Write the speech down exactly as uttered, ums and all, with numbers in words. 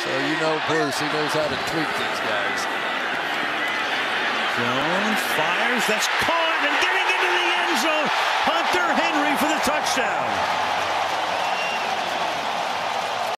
Well, you know Bruce, he knows how to tweak these guys. Jones fires, that's caught, and getting into the end zone, Hunter Henry for the touchdown.